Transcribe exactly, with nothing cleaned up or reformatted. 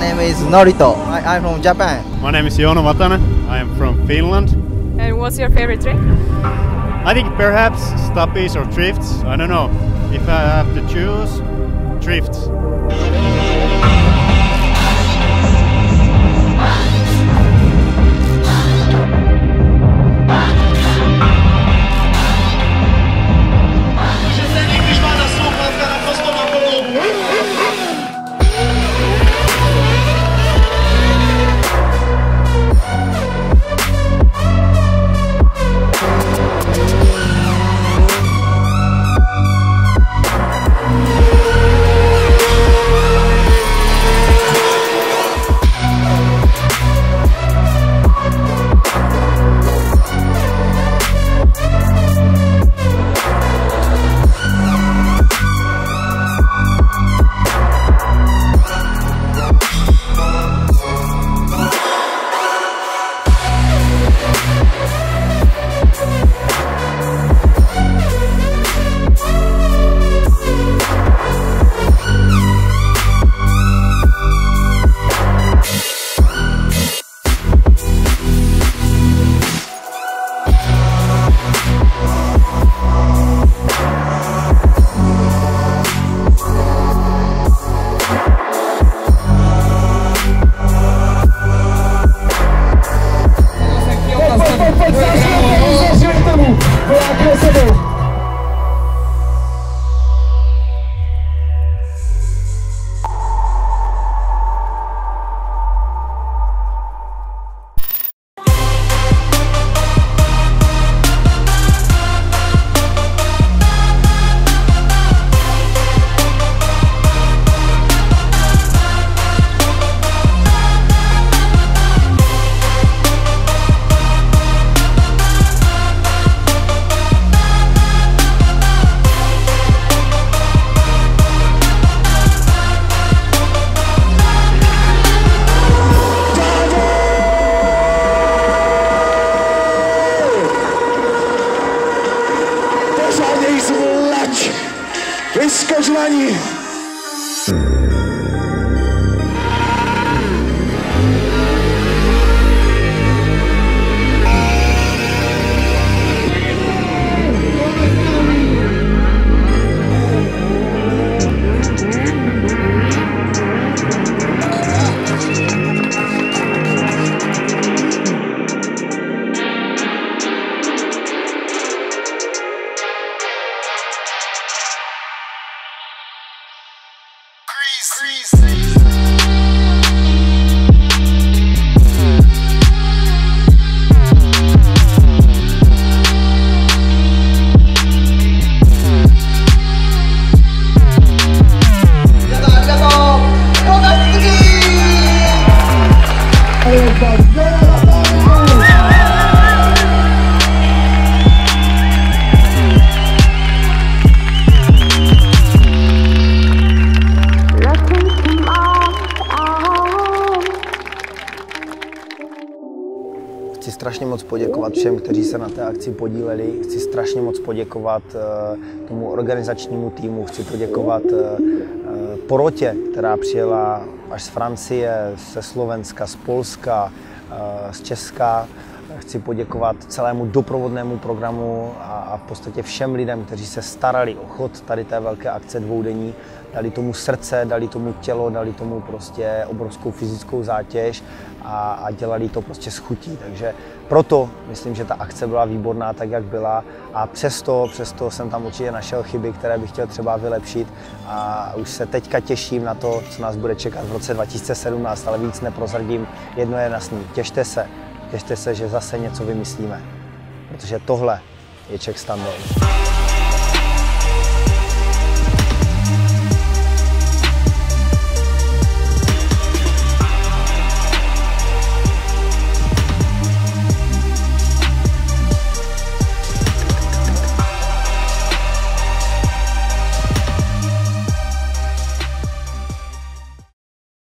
name is Norito. I, I'm from Japan. My name is Joono Vatanen. I am from Finland. And what's your favorite trick? I think perhaps stoppies or drifts. I don't know. If I have to choose, drifts. Vyskoč na ní! Chci strašně moc poděkovat všem, kteří se na té akci podíleli. Chci strašně moc poděkovat tomu organizačnímu týmu. Chci poděkovat porotě, která přijela až z Francie, ze Slovenska, z Polska, z Česka. Chci poděkovat celému doprovodnému programu a v podstatě všem lidem, kteří se starali o chod tady té velké akce dvoudenní. Dali tomu srdce, dali tomu tělo, dali tomu prostě obrovskou fyzickou zátěž a, a dělali to prostě s chutí. Takže proto myslím, že ta akce byla výborná tak, jak byla, a přesto, přesto jsem tam určitě našel chyby, které bych chtěl třeba vylepšit, a už se teďka těším na to, co nás bude čekat v roce dva tisíce sedmnáct, ale víc neprozradím. Jedno je jasný, těšte se, těšte se, že zase něco vymyslíme, protože tohle je Czech Standard.